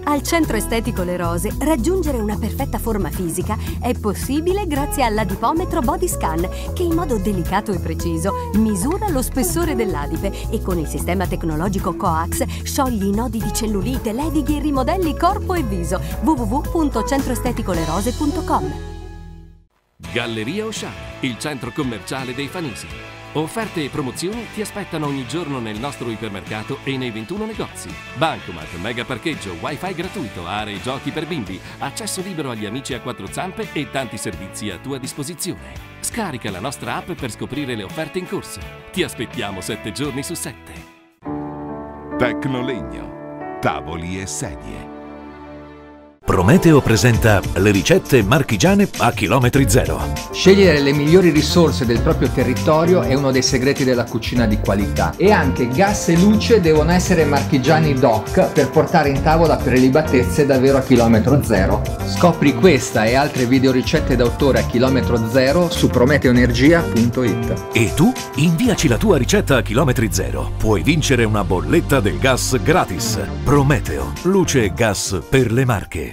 Al Centro Estetico Le Rose raggiungere una perfetta forma fisica è possibile grazie all'adipometro Body Scan che in modo delicato e preciso misura lo spessore dell'adipe e con il sistema tecnologico Coax scioglie i nodi di cellulite, levighi e rimodelli corpo e viso. www.centroesteticolerose.com. Galleria Auchan, il centro commerciale dei Fanesi. Offerte e promozioni ti aspettano ogni giorno nel nostro ipermercato e nei 21 negozi. Bancomat, mega parcheggio, wifi gratuito, aree giochi per bimbi, accesso libero agli amici a quattro zampe e tanti servizi a tua disposizione. Scarica la nostra app per scoprire le offerte in corso. Ti aspettiamo 7 giorni su 7. Tecnolegno, tavoli e sedie. Prometeo presenta le ricette marchigiane a chilometri zero. Scegliere le migliori risorse del proprio territorio è uno dei segreti della cucina di qualità. E anche gas e luce devono essere marchigiani DOC per portare in tavola prelibatezze davvero a chilometro zero. Scopri questa e altre videoricette d'autore a chilometro zero su prometeoenergia.it. E tu? Inviaci la tua ricetta a chilometri zero. Puoi vincere una bolletta del gas gratis. Prometeo, luce e gas per le Marche.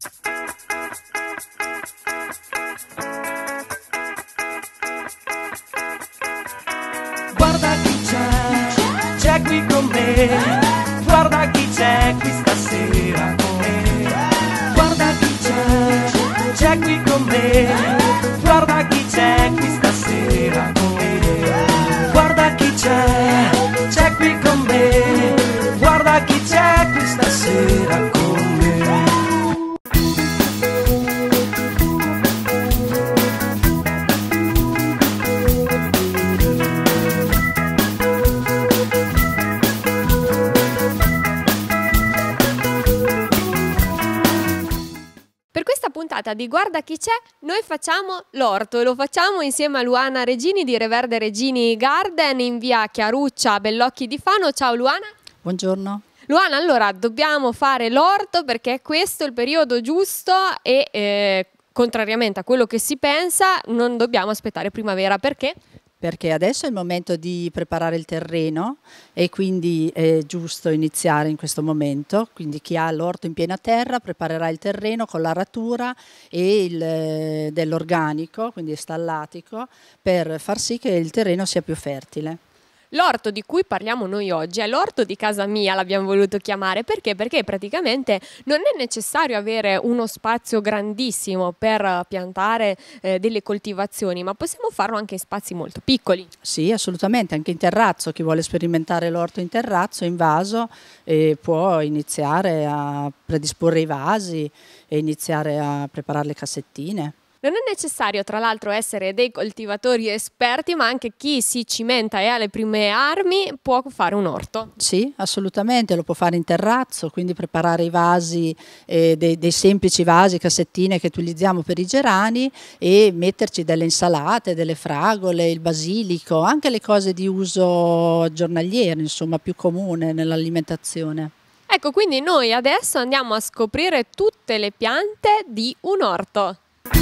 Guarda chi c'è qui con me, guarda chi c'è qui stasera con me. Guarda chi c'è qui con me, guarda chi c'è qui stasera con me. Guarda chi c'è qui con me, guarda chi c'è qui stasera con me. Di Guarda chi c'è, noi facciamo l'orto e lo facciamo insieme a Luana Regini di Reverde Regini Garden in via Chiaruccia a Bellocchi di Fano. Ciao Luana. Buongiorno. Luana, allora dobbiamo fare l'orto perché questo è il periodo giusto e contrariamente a quello che si pensa non dobbiamo aspettare primavera. Perché? Perché adesso è il momento di preparare il terreno e quindi è giusto iniziare in questo momento. Quindi chi ha l'orto in piena terra preparerà il terreno con l'aratura e dell'organico, quindi stallatico, per far sì che il terreno sia più fertile. L'orto di cui parliamo noi oggi è l'orto di casa mia, l'abbiamo voluto chiamare. Perché? Perché praticamente non è necessario avere uno spazio grandissimo per piantare delle coltivazioni, ma possiamo farlo anche in spazi molto piccoli. Sì, assolutamente, anche in terrazzo. Chi vuole sperimentare l'orto in terrazzo, in vaso, può iniziare a predisporre i vasi e iniziare a preparare le cassettine. Non è necessario tra l'altro essere dei coltivatori esperti, ma anche chi si cimenta e ha le prime armi può fare un orto. Sì, assolutamente, lo può fare in terrazzo, quindi preparare i vasi, dei semplici vasi, cassettine che utilizziamo per i gerani e metterci delle insalate, delle fragole, il basilico, anche le cose di uso giornaliero, insomma più comune nell'alimentazione. Ecco, quindi noi adesso andiamo a scoprire tutte le piante di un orto.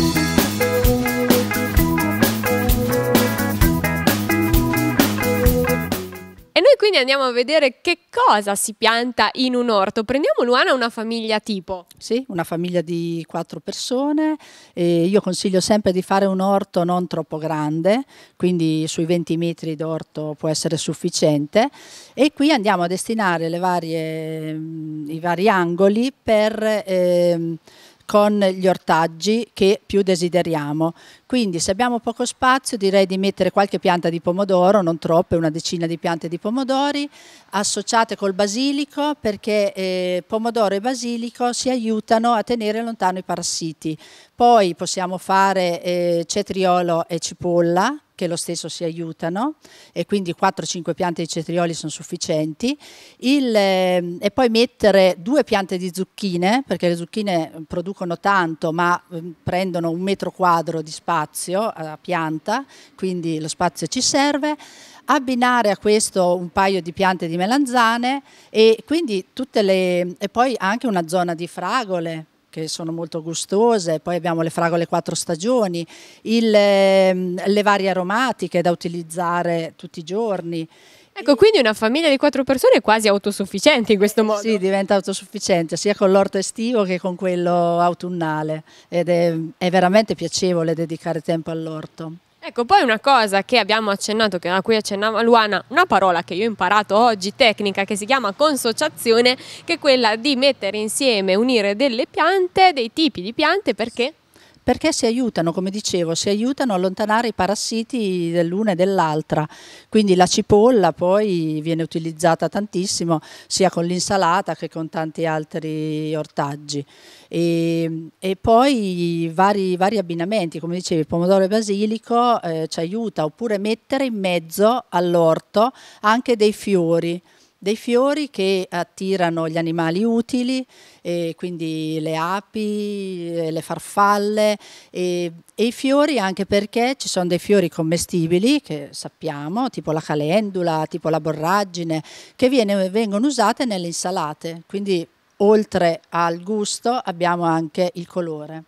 E noi quindi andiamo a vedere che cosa si pianta in un orto. Prendiamo, Luana, una famiglia tipo. Sì, una famiglia di 4 persone. Io consiglio sempre di fare un orto non troppo grande, quindi sui 20 metri d'orto può essere sufficiente. E qui andiamo a destinare i vari angoli con gli ortaggi che più desideriamo. Quindi se abbiamo poco spazio direi di mettere qualche pianta di pomodoro, non troppe, una decina di piante di pomodori, associate col basilico, perché pomodoro e basilico si aiutano a tenere lontano i parassiti. Poi possiamo fare cetriolo e cipolla, che lo stesso si aiutano, e quindi 4-5 piante di cetrioli sono sufficienti, e poi mettere 2 piante di zucchine, perché le zucchine producono tanto ma prendono 1 metro quadro di spazio a pianta, quindi lo spazio ci serve. Abbinare a questo un paio di piante di melanzane e quindi e poi anche una zona di fragole, che sono molto gustose. Poi abbiamo le fragole 4 stagioni, le varie aromatiche da utilizzare tutti i giorni, Ecco, quindi una famiglia di 4 persone è quasi autosufficiente in questo modo. Sì, diventa autosufficiente sia con l'orto estivo che con quello autunnale ed è veramente piacevole dedicare tempo all'orto. Ecco, poi una cosa che abbiamo accennato, a cui accennava Luana, una parola che io ho imparato oggi, tecnica, che si chiama consociazione, che è quella di mettere insieme, unire delle piante, dei tipi di piante, perché? Perché si aiutano, come dicevo, si aiutano a allontanare i parassiti dell'una e dell'altra. Quindi la cipolla poi viene utilizzata tantissimo sia con l'insalata che con tanti altri ortaggi. E poi vari abbinamenti, come dicevi, pomodoro e basilico ci aiuta, oppure mettere in mezzo all'orto anche dei fiori che attirano gli animali utili, quindi le api, le farfalle e i fiori, anche perché ci sono dei fiori commestibili che sappiamo, tipo la calendula, tipo la borragine, che vengono usate nelle insalate, quindi oltre al gusto abbiamo anche il colore.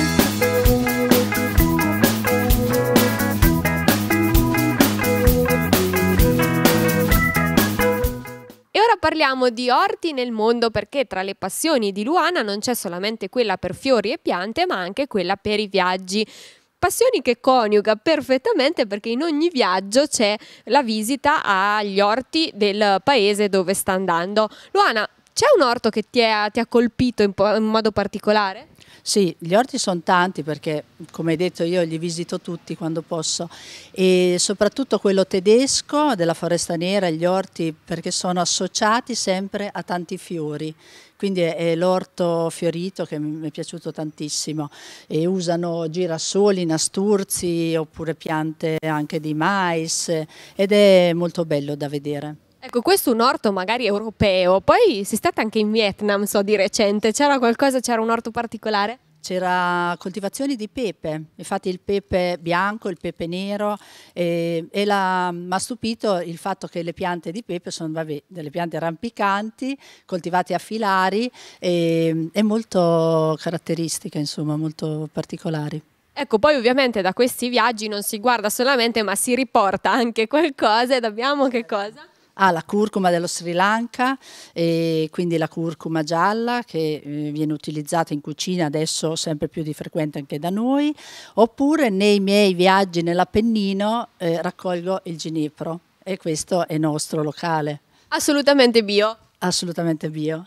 E ora parliamo di orti nel mondo, perché tra le passioni di Luana non c'è solamente quella per fiori e piante, ma anche quella per i viaggi. Passioni che coniuga perfettamente, perché in ogni viaggio c'è la visita agli orti del paese dove sta andando. Luana, c'è un orto che ti ha colpito in modo particolare? Sì, gli orti sono tanti perché, come hai detto, io li visito tutti quando posso, e soprattutto quello tedesco della Foresta Nera, gli orti, perché sono associati sempre a tanti fiori. Quindi è l'orto fiorito che mi è piaciuto tantissimo, e usano girasoli, nasturzi oppure piante anche di mais, ed è molto bello da vedere. Ecco, questo è un orto magari europeo, poi sei stata anche in Vietnam, so di recente, c'era un orto particolare? C'era coltivazioni di pepe, infatti il pepe bianco, il pepe nero, mi ha stupito il fatto che le piante di pepe sono delle piante rampicanti, coltivate a filari e molto caratteristiche, insomma, molto particolari. Ecco, poi ovviamente da questi viaggi non si guarda solamente, ma si riporta anche qualcosa, ed abbiamo che cosa? La curcuma dello Sri Lanka, e quindi la curcuma gialla che viene utilizzata in cucina adesso sempre più di frequente anche da noi, oppure nei miei viaggi nell'Appennino raccolgo il ginepro, e questo è nostro locale. Assolutamente bio? Assolutamente bio.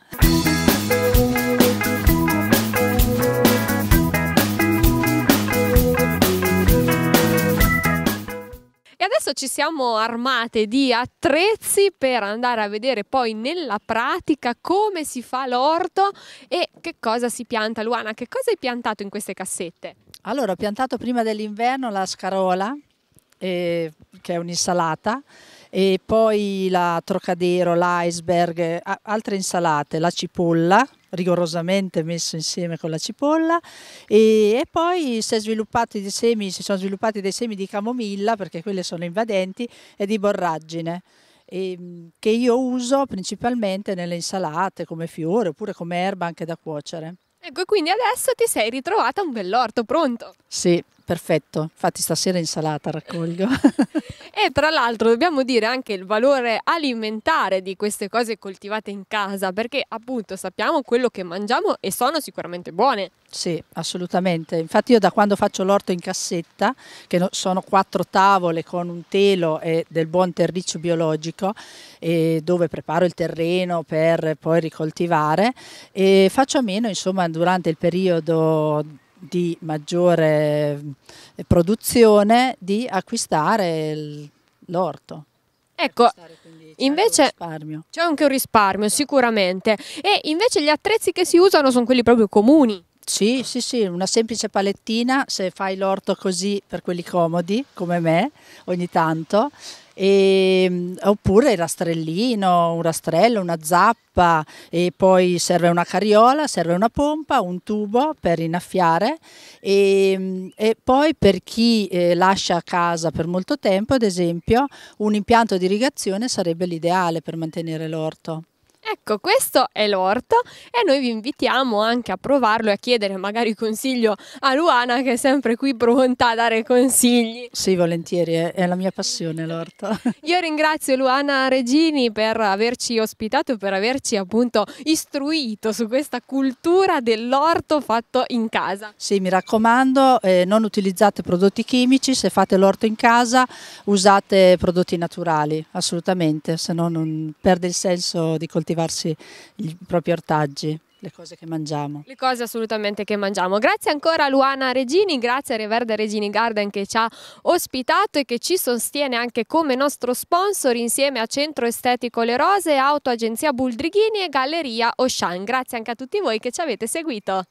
E adesso ci siamo armate di attrezzi per andare a vedere poi nella pratica come si fa l'orto e che cosa si pianta. Luana, che cosa hai piantato in queste cassette? Allora, ho piantato prima dell'inverno la scarola, che è un'insalata, e poi la trocadero, l'iceberg, altre insalate, la cipolla, rigorosamente messo insieme con la cipolla, e poi si sono sviluppati dei semi di camomilla, perché quelle sono invadenti, e di borragine, che io uso principalmente nelle insalate come fiore oppure come erba anche da cuocere. Ecco, e quindi adesso ti sei ritrovata un bell'orto pronto. Sì, perfetto, infatti stasera insalata raccolgo. E tra l'altro dobbiamo dire anche il valore alimentare di queste cose coltivate in casa, perché appunto sappiamo quello che mangiamo e sono sicuramente buone. Sì, assolutamente. Infatti io da quando faccio l'orto in cassetta, che sono 4 tavole con un telo e del buon terriccio biologico, dove preparo il terreno per poi ricoltivare, e faccio a meno, insomma, durante il periodo di maggiore produzione, di acquistare l'orto. Ecco, invece c'è anche un risparmio sicuramente, e invece gli attrezzi che si usano sono quelli proprio comuni. Sì, una semplice palettina, se fai l'orto così per quelli comodi come me ogni tanto, oppure il rastrellino, un rastrello, una zappa, e poi serve una carriola, serve una pompa, un tubo per innaffiare, e poi per chi lascia a casa per molto tempo, ad esempio, un impianto di irrigazione sarebbe l'ideale per mantenere l'orto. Ecco, questo è l'orto e noi vi invitiamo anche a provarlo e a chiedere magari consiglio a Luana, che è sempre qui pronta a dare consigli. Sì, volentieri, è la mia passione l'orto. Io ringrazio Luana Regini per averci ospitato e per averci appunto istruito su questa cultura dell'orto fatto in casa. Sì, mi raccomando, non utilizzate prodotti chimici, se fate l'orto in casa usate prodotti naturali, assolutamente, se no non perde il senso di coltivarsi i propri ortaggi, le cose che mangiamo. Le cose assolutamente che mangiamo. Grazie ancora a Luana Regini, grazie a Reverde Regini Garden che ci ha ospitato e che ci sostiene anche come nostro sponsor insieme a Centro Estetico Le Rose, Auto Agenzia Buldrighini e Galleria Auchan. Grazie anche a tutti voi che ci avete seguito.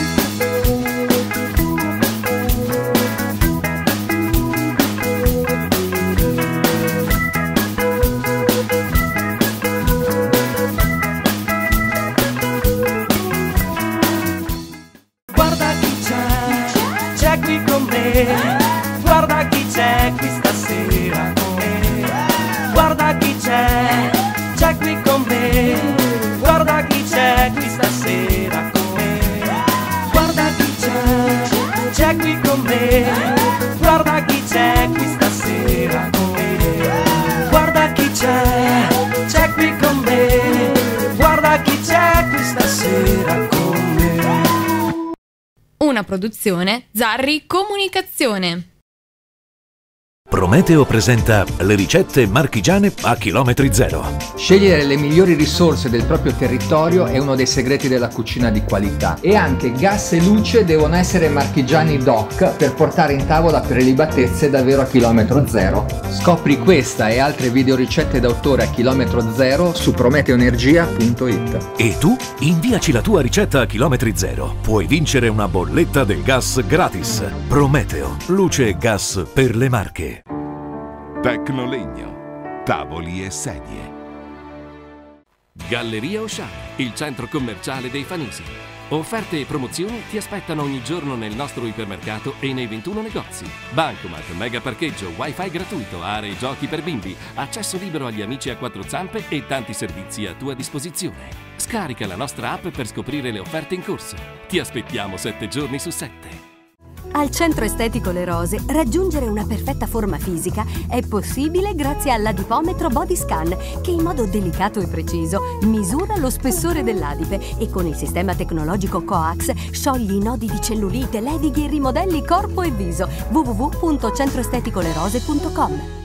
Guarda chi c'è qui stasera con me. Guarda chi c'è qui con me. Guarda chi c'è qui stasera con me. Guarda chi c'è qui con me. Guarda chi c'è qui stasera con me. Guarda chi c'è qui con me. Guarda chi c'è qui stasera con me. Una produzione Zarri Comunicazione. Prometeo presenta le ricette marchigiane a chilometri zero. Scegliere le migliori risorse del proprio territorio è uno dei segreti della cucina di qualità. E anche gas e luce devono essere marchigiani DOC per portare in tavola prelibatezze davvero a chilometro zero. Scopri questa e altre videoricette d'autore a chilometro zero su prometeoenergia.it. E tu? Inviaci la tua ricetta a chilometri zero. Puoi vincere una bolletta del gas gratis. Prometeo, luce e gas per le Marche. Tecnolegno, tavoli e sedie. Galleria Auchan, il centro commerciale dei Fanisi. Offerte e promozioni ti aspettano ogni giorno nel nostro ipermercato e nei 21 negozi. Bancomat, mega parcheggio, wifi gratuito, aree giochi per bimbi, accesso libero agli amici a quattro zampe e tanti servizi a tua disposizione. Scarica la nostra app per scoprire le offerte in corso. Ti aspettiamo 7 giorni su 7. Al Centro Estetico Le Rose raggiungere una perfetta forma fisica è possibile grazie all'adipometro Body Scan che in modo delicato e preciso misura lo spessore dell'adipe e con il sistema tecnologico Coax sciogli i nodi di cellulite, levighi e rimodelli corpo e viso. www.centroesteticolerose.com